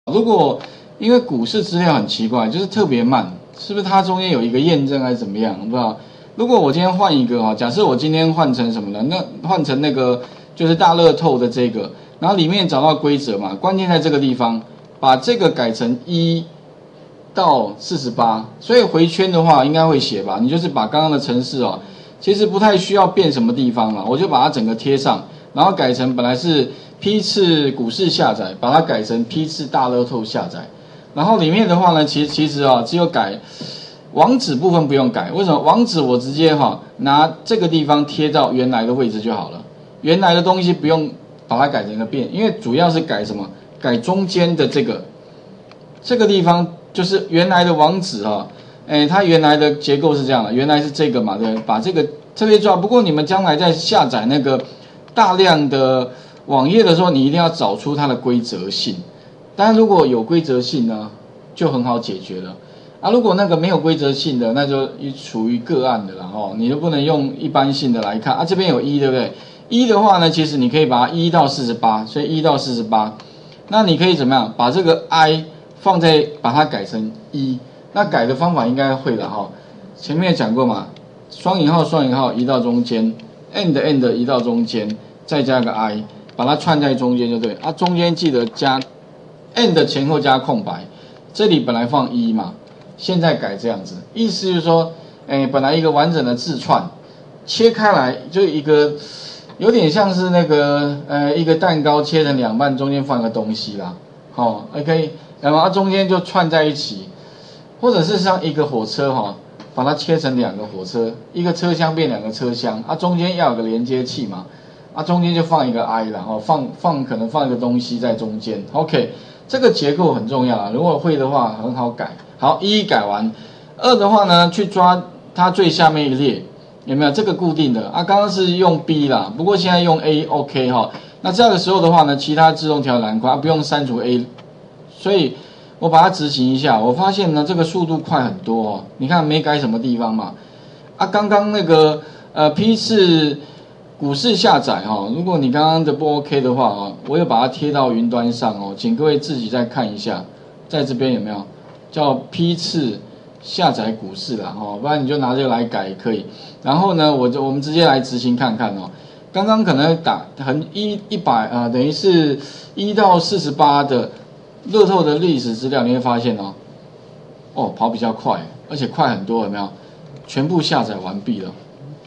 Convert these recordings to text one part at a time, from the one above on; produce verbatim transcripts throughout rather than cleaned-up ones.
如果因为股市资料很奇怪，就是特别慢，是不是它中间有一个验证还是怎么样？不知道。如果我今天换一个哈，假设我今天换成什么呢？那换成那个就是大乐透的这个，然后里面找到规则嘛，关键在这个地方，把这个改成一到四十八，所以回圈的话应该会写吧？你就是把刚刚的程式哦，其实不太需要变什么地方了，我就把它整个贴上，然后改成本来是批次股市下载，把它改成批次大乐透下载。然后里面的话呢，其实其实啊、哦，只有改网址部分不用改，为什么？网址我直接哈、哦、拿这个地方贴到原来的位置就好了，原来的东西不用把它改成一个变，因为主要是改什么？改中间的这个这个地方就是原来的网址哈、哦，哎，它原来的结构是这样的，原来是这个嘛，对，把这个特别重要。不过你们将来在下载那个大量的网页的时候，你一定要找出它的规则性。当然，如果有规则性呢，就很好解决了啊。如果那个没有规则性的，那就属于个案的了哦，你就不能用一般性的来看啊。这边有一，对不对？一的话呢，其实你可以把它一到四十八，所以一到四十八，那你可以怎么样？把这个 i 放在，把它改成一，那改的方法应该会了哈、哦。前面讲过嘛，双引号双引号移到中间 ，end end 移到中间，再加个 i， 把它串在中间就对啊。中间记得加。end 前后加空白，这里本来放一嘛，现在改这样子，意思就是说，哎，本来一个完整的字串，切开来就一个，有点像是那个呃一个蛋糕切成两半，中间放个东西啦，哦 ，OK， 然后中间就串在一起，或者是像一个火车哈、哦，把它切成两个火车，一个车厢变两个车厢，啊，中间要有个连接器嘛，啊，中间就放一个 i 然后放放可能放一个东西在中间 ，OK。这个结构很重要啊，如果会的话很好改。好，一改完，二的话呢，去抓它最下面一列，有没有这个固定的啊？刚刚是用 B 啦，不过现在用 A，OK、OK、哈。那这样的时候的话呢，其他自动调栏块、啊、不用删除 A， 所以我把它执行一下，我发现呢这个速度快很多哦。你看没改什么地方嘛？啊，刚刚那个呃批次。股市下载哈、哦，如果你刚刚的不 OK 的话啊，我有把它贴到云端上哦，请各位自己再看一下，在这边有没有叫批次下载股市啦哦，不然你就拿这个来改也可以。然后呢，我就我们直接来执行看看哦。刚刚可能打横一一百啊，等于是一到四十八的乐透的历史资料，你会发现哦，哦跑比较快，而且快很多，有没有？全部下载完毕了。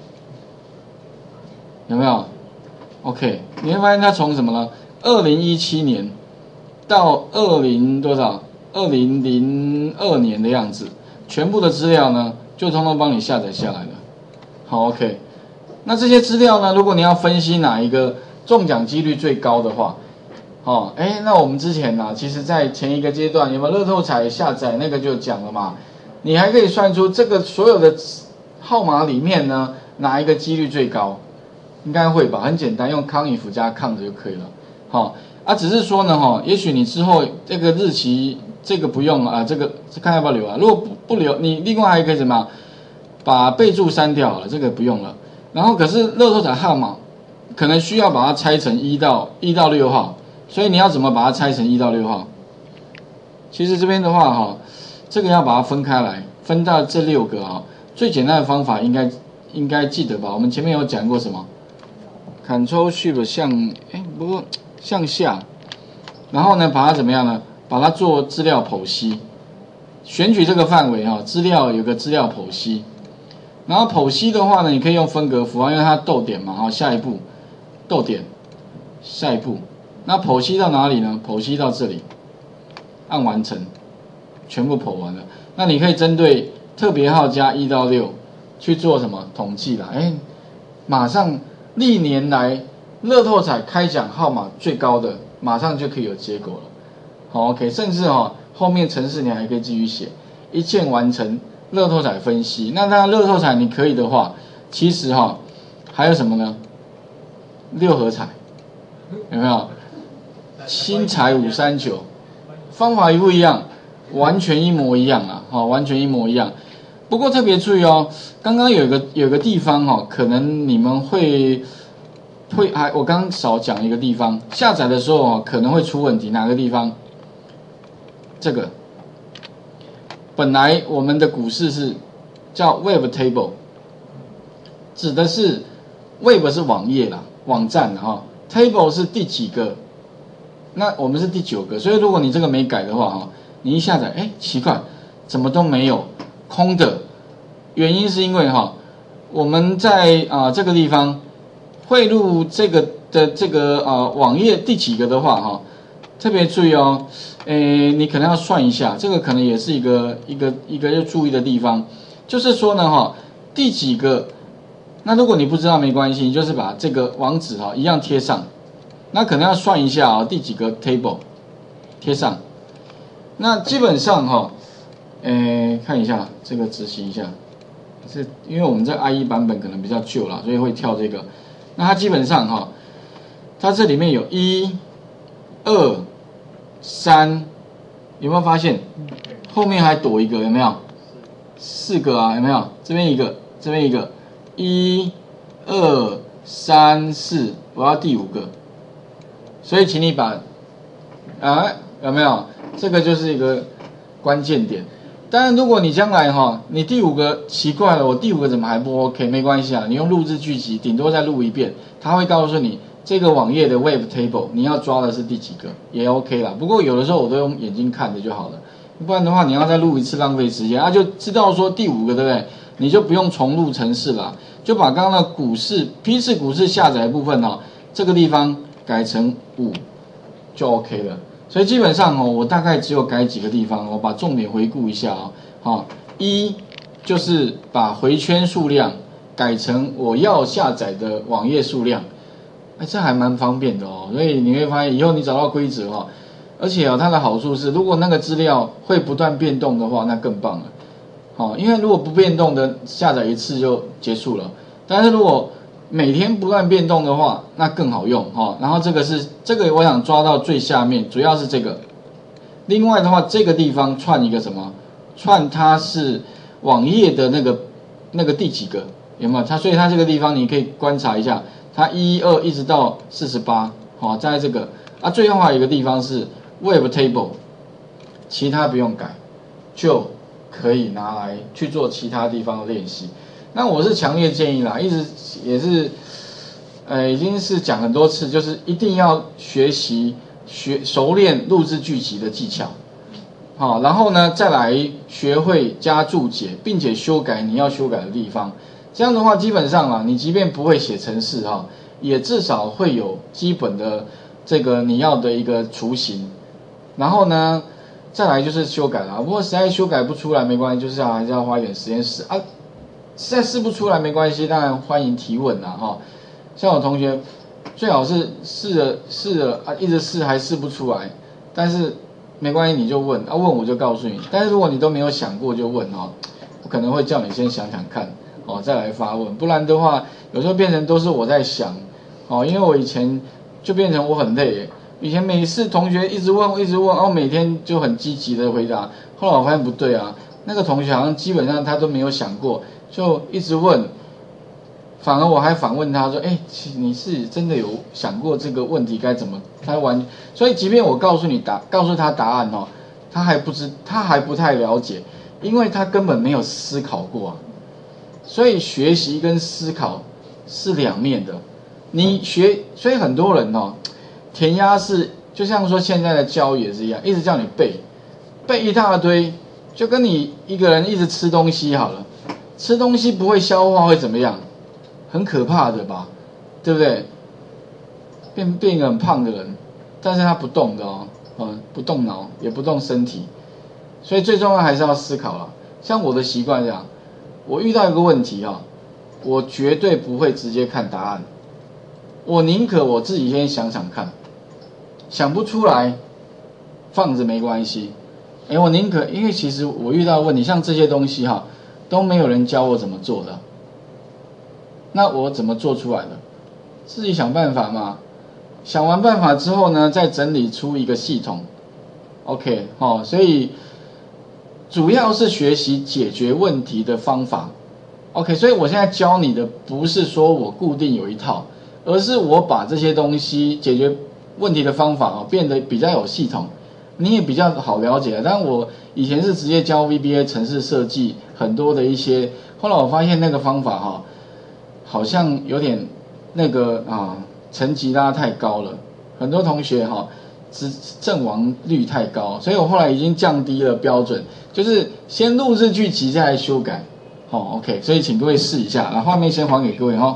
有没有 ？OK， 你会发现它从什么呢？二零一七年到二零多少？二零零二年的样子，全部的资料呢，就通通帮你下载下来了。好 ，OK。那这些资料呢，如果你要分析哪一个中奖几率最高的话，哦，哎，那我们之前呢、啊，其实在前一个阶段有没有乐透彩下载那个就讲了嘛？你还可以算出这个所有的号码里面呢，哪一个几率最高？应该会吧，很简单，用康 if 加抗的就可以了。好、哦、啊，只是说呢，哈、哦，也许你之后这个日期这个不用啊，这个看要不要留啊。如果不不留，你另外还可以怎么样？把备注删掉了，这个不用了。然后可是乐透彩号码可能需要把它拆成一到一到六号，所以你要怎么把它拆成一到六号？其实这边的话，哈、哦，这个要把它分开来，分到这六个啊、哦。最简单的方法应该应该记得吧？我们前面有讲过什么？ Ctrl Shift 向哎，不过向下，然后呢，把它怎么样呢？把它做资料剖析，选取这个范围哈，资料有个资料剖析，然后剖析的话呢，你可以用分隔符号，因为它逗点嘛，哈，下一步逗点，下一步，那剖析到哪里呢？剖析到这里，按完成，全部剖完了。那你可以针对特别号加一到六去做什么统计啦？哎，马上。 历年来乐透彩开奖号码最高的，马上就可以有结果了。好 ，OK， 甚至哈、哦、后面程式你还可以继续写，一键完成乐透彩分析。那当然乐透彩你可以的话，其实哈、哦、还有什么呢？六合彩有没有？新彩五三九，方法一不一样？完全一模一样啊！哈，完全一模一样。 不过特别注意哦，刚刚有一个有一个地方哦，可能你们会会还我刚少讲一个地方，下载的时候哦可能会出问题，哪个地方？ 这个，本来我们的股市是叫 Web Table， 指的是 Web 是网页啦，网站哈、哦、，Table 是第几个，那我们是第九个，所以如果你这个没改的话哈，你一下载，哎，奇怪，怎么都没有空的，原因是因为哈，我们在啊、呃、这个地方汇入这个的这个啊、呃、网页第几个的话哈，特别注意哦，诶，你可能要算一下，这个可能也是一个一个一个要注意的地方，就是说呢哈，第几个，那如果你不知道没关系，你就是把这个网址哈一样贴上，那可能要算一下啊、哦，第几个 table 贴上，那基本上哈、哦，诶，看一下这个执行一下，是因为我们这 I E 版本可能比较旧啦，所以会跳这个，那它基本上哈、哦，它这里面有一、二、三，有没有发现？后面还躲一个，有没有？四个啊，有没有？这边一个，这边一个，一、二、三、四，我要第五个。所以，请你把，啊，有没有？这个就是一个关键点。当然，如果你将来哈，你第五个奇怪了，我第五个怎么还不 OK？ 没关系啊，你用录制剧集，顶多再录一遍，它会告诉你。这个网页的 Web Table 你要抓的是第几个也 OK 啦，不过有的时候我都用眼睛看着就好了，不然的话你要再录一次浪费时间啊，就知道说第五个对不对？你就不用重录程式啦，就把刚刚的股市批次股市下载的部分哦，这个地方改成五就 OK 了。所以基本上哦，我大概只有改几个地方，我把重点回顾一下哦。好，一就是把回圈数量改成我要下载的网页数量。哎，这还蛮方便的哦，所以你会发现以后你找到规则哈、哦，而且啊、哦，它的好处是，如果那个资料会不断变动的话，那更棒了。好、哦，因为如果不变动的下载一次就结束了，但是如果每天不断变动的话，那更好用哈、哦。然后这个是这个我想抓到最下面，主要是这个。另外的话，这个地方串一个什么？串它是网页的那个那个第几个有没有？它所以它这个地方你可以观察一下。它一二一直到四十八，好，在这个啊，最后还有一个地方是 Web Table， 其他不用改，就可以拿来去做其他地方的练习。那我是强烈建议啦，一直也是，呃，已经是讲很多次，就是一定要学习学熟练录制剧集的技巧，好，然后呢再来学会加注解，并且修改你要修改的地方。这样的话，基本上啊，你即便不会写程式哈，也至少会有基本的这个你要的一个雏形。然后呢，再来就是修改啦。不过实在修改不出来没关系，就是还是要花一点时间试啊。实在试不出来没关系，当然欢迎提问啦哈。像我同学，最好是试了试了啊，一直试还试不出来，但是没关系，你就问啊，问我就告诉你。但是如果你都没有想过就问哦，我可能会叫你先想想看。哦，再来发问，不然的话，有时候变成都是我在想，哦，因为我以前就变成我很累，以前每次同学一直问，一直问，然后每天就很积极的回答，后来我发现不对啊，那个同学好像基本上他都没有想过，就一直问，反而我还反问他说，哎，你是真的有想过这个问题该怎么？他完，所以即便我告诉你答，告诉他答案哦，他还不知，他还不太了解，因为他根本没有思考过啊。所以学习跟思考是两面的，你学，所以很多人哦，填鸭式，就像说现在的教育也是一样，一直叫你背，背一大堆，就跟你一个人一直吃东西好了，吃东西不会消化会怎么样？很可怕的吧，对不对？变变一个很胖的人，但是他不动的哦，嗯，不动脑，也不动身体，所以最重要还是要思考啦。像我的习惯这样。我遇到一个问题哈，我绝对不会直接看答案，我宁可我自己先想想看，想不出来，放着没关系。哎，我宁可，因为其实我遇到的问题，像这些东西哈，都没有人教我怎么做的，那我怎么做出来的？自己想办法嘛。想完办法之后呢，再整理出一个系统。OK， 哦，所以。主要是学习解决问题的方法 ，OK， 所以我现在教你的不是说我固定有一套，而是我把这些东西解决问题的方法哦变得比较有系统， 你也比较好了解。但我以前是直接教 V B A 程式设计很多的一些，后来我发现那个方法哈，好像有点那个啊层级拉太高了，很多同学哈只阵亡率太高，所以我后来已经降低了标准，就是先录制剧集再来修改。哦 ，OK， 所以请各位试一下，那画面先还给各位哈。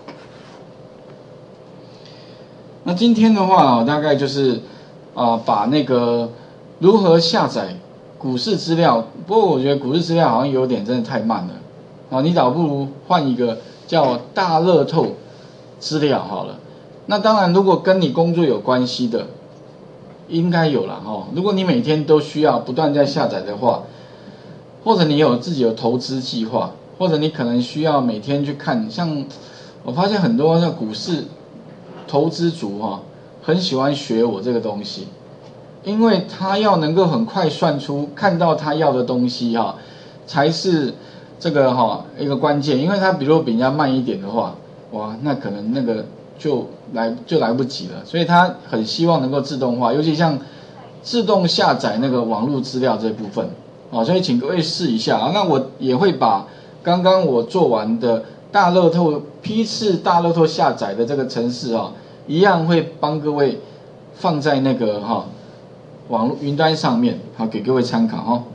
那今天的话，大概就是啊、呃，把那个如何下载股市资料。不过我觉得股市资料好像有点真的太慢了，啊，你倒不如换一个叫大乐透资料好了。那当然，如果跟你工作有关系的，应该有啦哈。如果你每天都需要不断在下载的话，或者你有自己有投资计划，或者你可能需要每天去看，像我发现很多那股市投资族哈、哦，很喜欢学我这个东西，因为他要能够很快算出看到他要的东西哈、哦，才是这个哈、哦、一个关键。因为他比如比人家慢一点的话，哇，那可能那个就来就来不及了。所以他很希望能够自动化，尤其像自动下载那个网络资料这部分。好，所以请各位试一下啊。那我也会把刚刚我做完的大乐透批次大乐透下载的这个程式啊，一样会帮各位放在那个哈网络云端上面，好给各位参考哈。